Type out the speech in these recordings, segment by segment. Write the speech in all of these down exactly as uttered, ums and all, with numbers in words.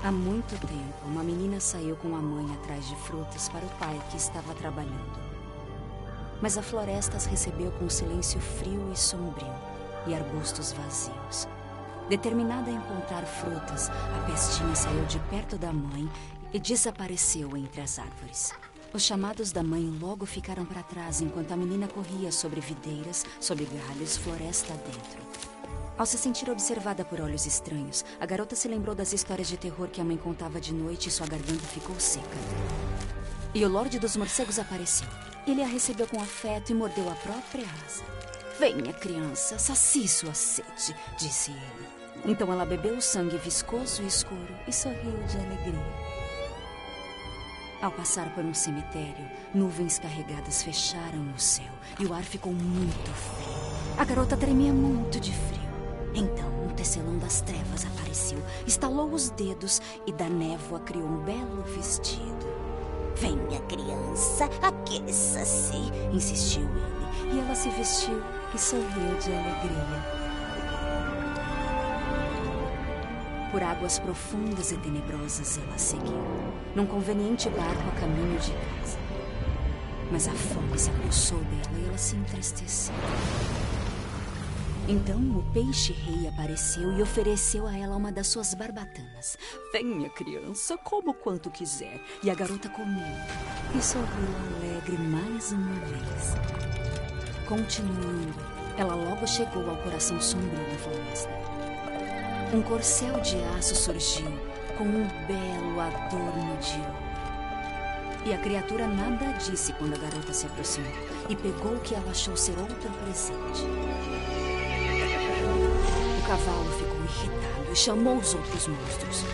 Há muito tempo, uma menina saiu com a mãe atrás de frutas para o pai que estava trabalhando. Mas a floresta as recebeu com um silêncio frio e sombrio e arbustos vazios. Determinada a encontrar frutas, a pestinha saiu de perto da mãe e desapareceu entre as árvores. Os chamados da mãe logo ficaram para trás enquanto a menina corria sobre videiras, sob galhos, floresta dentro. Ao se sentir observada por olhos estranhos, a garota se lembrou das histórias de terror que a mãe contava de noite e sua garganta ficou seca. E o Lorde dos Morcegos apareceu. Ele a recebeu com afeto e mordeu a própria asa. Venha, criança, sacie sua sede, disse ele. Então ela bebeu o sangue viscoso e escuro e sorriu de alegria. Ao passar por um cemitério, nuvens carregadas fecharam o céu e o ar ficou muito frio. A garota tremia muito de frio. Então, um tecelão das trevas apareceu, estalou os dedos e da névoa criou um belo vestido. Venha, criança, aqueça-se, insistiu ele. E ela se vestiu e sorriu de alegria. Por águas profundas e tenebrosas ela seguiu, num conveniente barco a caminho de casa. Mas a fome se apossou dela e ela se entristeceu. Então o peixe-rei apareceu e ofereceu a ela uma das suas barbatanas. Venha, criança, coma o quanto quiser. E a garota comeu e sorriu alegre mais uma vez. Continuando, ela logo chegou ao coração sombrio da floresta. Um corcel de aço surgiu com um belo adorno de ouro. E a criatura nada disse quando a garota se aproximou e pegou o que ela achou ser outro presente. O cavalo ficou irritado e chamou os outros monstros.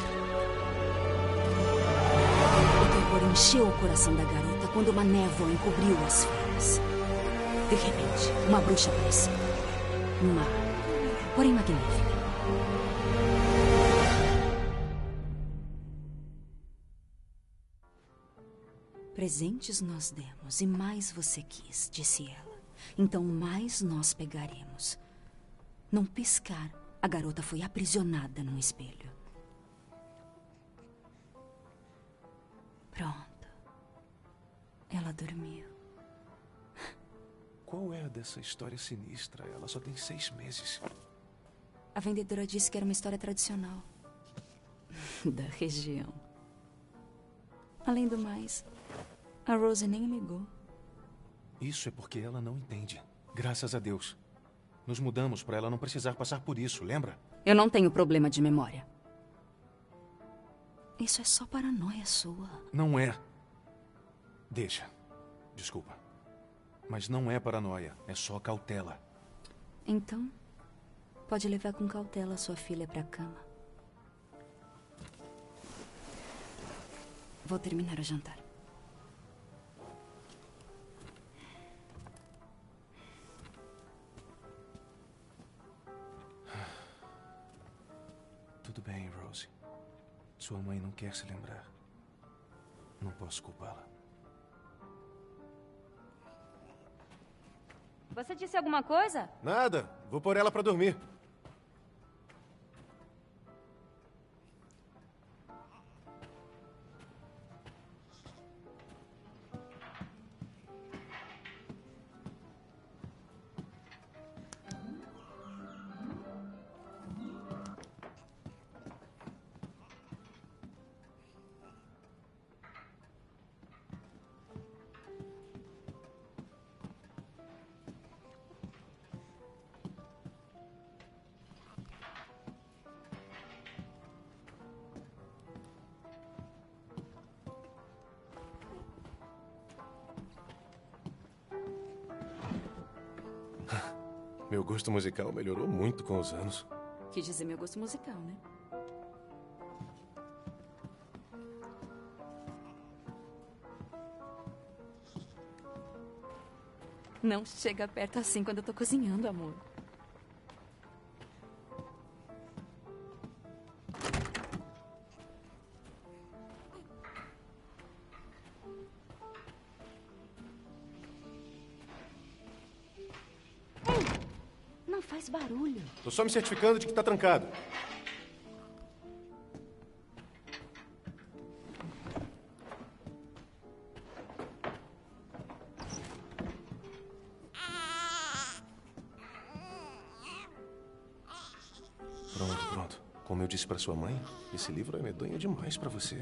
O terror encheu o coração da garota quando uma névoa encobriu as feras. De repente, uma bruxa apareceu. Má, porém magnífica. Presentes nós demos e mais você quis, disse ela. Então mais nós pegaremos. Num piscar, a garota foi aprisionada num espelho. Pronto. Ela dormiu. Qual é a dessa história sinistra? Ela só tem seis meses. A vendedora disse que era uma história tradicional. Da região. Além do mais, a Rose nem ligou. Isso é porque ela não entende. Graças a Deus. Nos mudamos para ela não precisar passar por isso, lembra? Eu não tenho problema de memória. Isso é só paranoia sua. Não é. Deixa. Desculpa. Mas não é paranoia. É só cautela. Então, pode levar com cautela sua filha para a cama. Vou terminar o jantar. Tudo bem, Rose. Sua mãe não quer se lembrar. Não posso culpá-la. Você disse alguma coisa? Nada. Vou pôr ela pra dormir. Meu gosto musical melhorou muito com os anos. Quis dizer meu gosto musical, né? Não chega perto assim quando eu tô cozinhando, amor. Não faz barulho. Tô só me certificando de que tá trancado. Como eu disse para sua mãe, esse livro é medonho demais para você.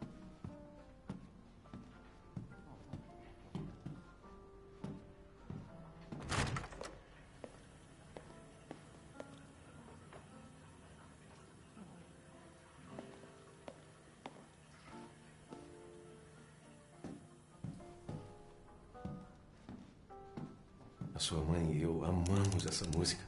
A sua mãe e eu amamos essa música.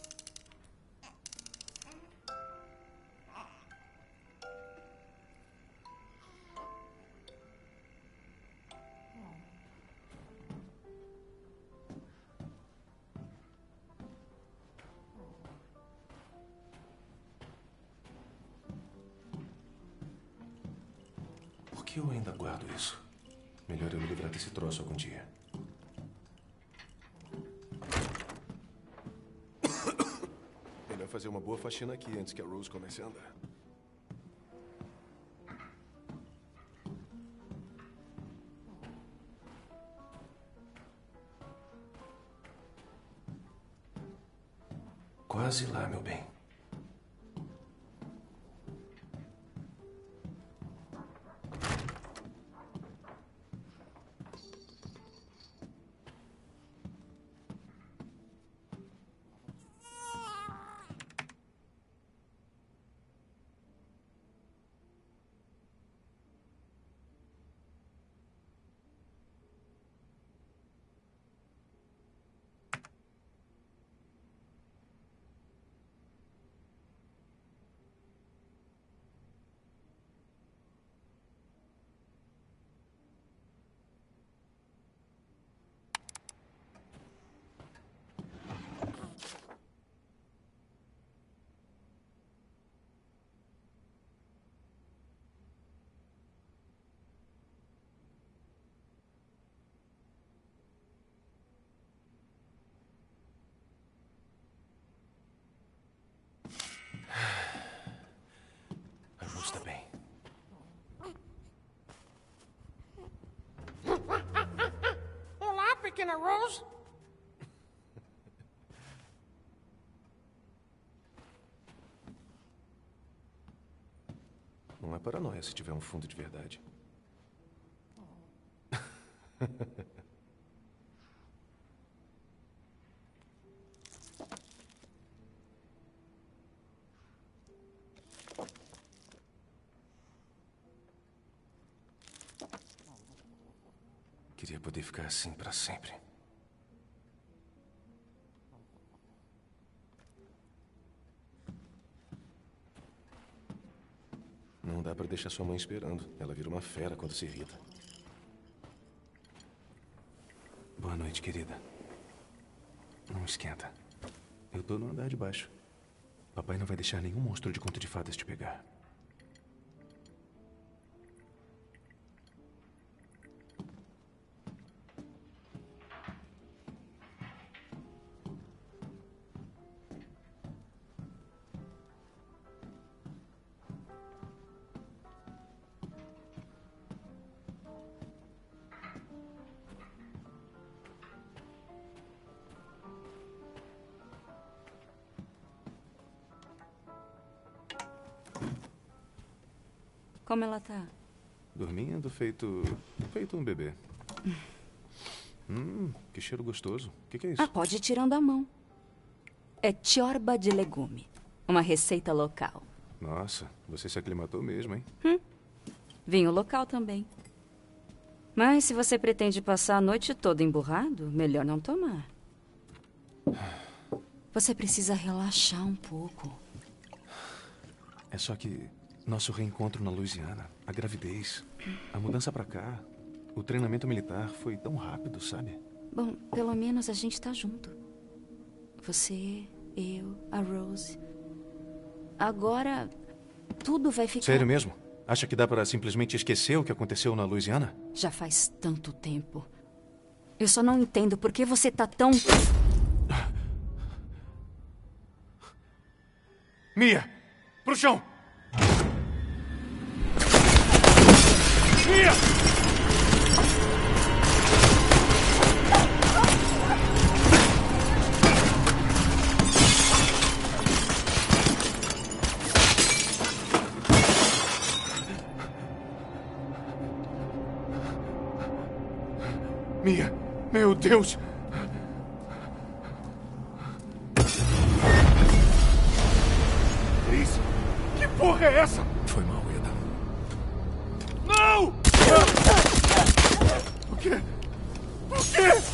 Por que eu ainda guardo isso? Melhor eu me livrar desse troço algum dia. Melhor fazer uma boa faxina aqui antes que a Rose comece a andar. Quase lá, meu bem. A Rose está bem. Olá, pequena Rose. Não é paranoia se tiver um fundo de verdade. Queria poder ficar assim para sempre. Não dá para deixar sua mãe esperando. Ela vira uma fera quando se irrita. Boa noite, querida. Não esquenta. Eu tô no andar de baixo. Papai não vai deixar nenhum monstro de conto de fadas te pegar. Como ela tá? Dormindo, feito... feito um bebê. Hum, que cheiro gostoso. O que, que é isso? Ah, pode ir tirando a mão. É tiorba de legume. Uma receita local. Nossa, você se aclimatou mesmo, hein? Hum. Vinho local também. Mas se você pretende passar a noite toda emburrado, melhor não tomar. Você precisa relaxar um pouco. É só que nosso reencontro na Louisiana, a gravidez, a mudança pra cá, o treinamento militar foi tão rápido, sabe? Bom, pelo menos a gente tá junto. Você, eu, a Rose. Agora, tudo vai ficar... Sério mesmo? Acha que dá pra simplesmente esquecer o que aconteceu na Louisiana? Já faz tanto tempo. Eu só não entendo por que você tá tão... Mia! Pro chão! Mia! Mia, meu Deus! Chris, que porra é essa? Foi mal, Ida. Não! O quê? O quê?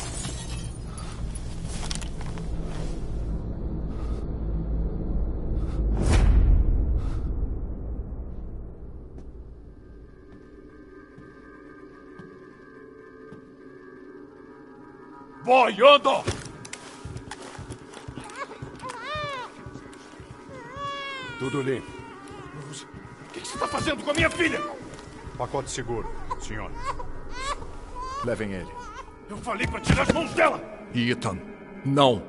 Boiando! Tudo limpo. Rose, o que você está fazendo com a minha filha? Pacote seguro, senhor. Levem ele. Eu falei para tirar as mãos dela! Ethan, não.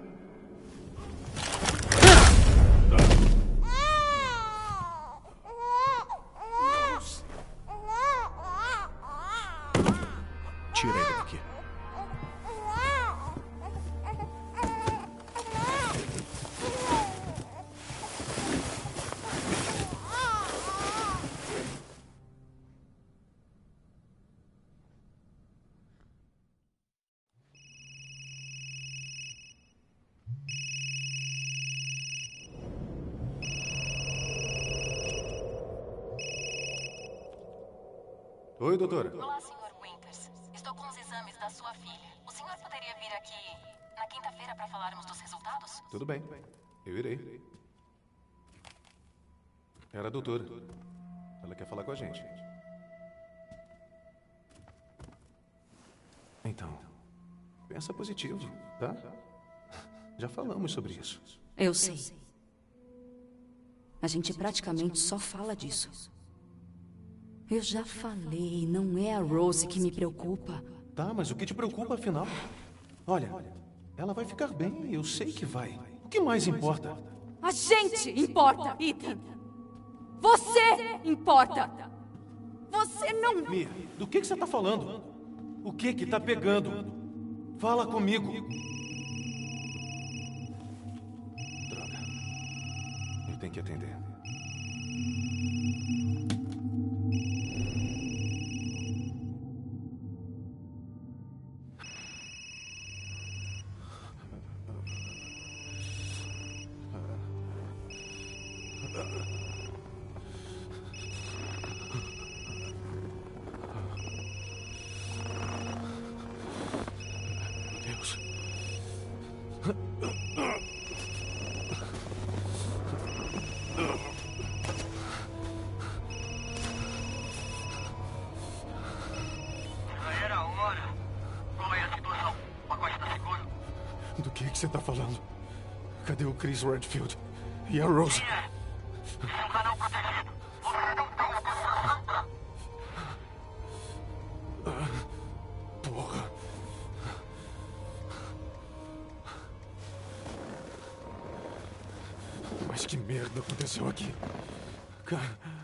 Tira ele daqui. Oi, doutora. Olá, senhor Winters. Estou com os exames da sua filha. O senhor poderia vir aqui na quinta-feira para falarmos dos resultados? Tudo bem, eu irei. Era a doutora. Ela quer falar com a gente. Então, pensa positivo, tá? Já falamos sobre isso. Eu sei. A gente praticamente só fala disso. Eu já falei, não é a Rose que me preocupa. Tá, mas o que te preocupa, afinal? Olha, ela vai ficar bem, eu sei que vai. O que mais importa? A gente importa, Ethan. Você importa. Você não... Mia, do que, que você tá falando? O que que tá pegando? Fala comigo. Droga. Eu tenho que atender. Do que que você tá falando? Cadê o Chris Redfield? E a Rose? Ah, porra. Mas que merda aconteceu aqui? Cara...